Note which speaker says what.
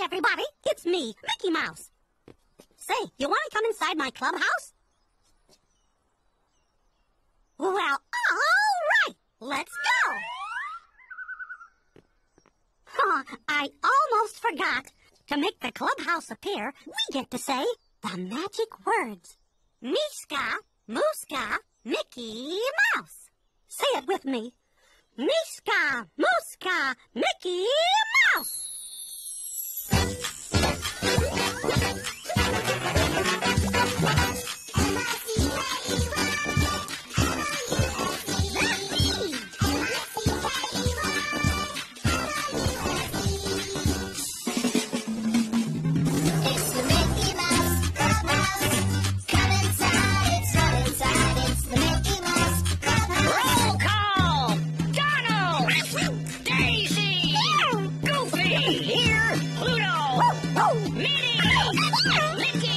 Speaker 1: everybody. It's me, Mickey Mouse. Say, you want to come inside my clubhouse? Well, all right. Let's go. I almost forgot. To make the clubhouse appear, we get to say the magic words. Miska, Muska, Mickey Mouse. Say it with me. Miska, Muska, Mickey Mouse.
Speaker 2: Minnie! Mickey!